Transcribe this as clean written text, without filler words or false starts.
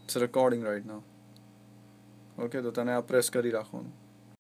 It's recording right now. Okay, તો તને આ પ્રેસ કરી રાખવાનું.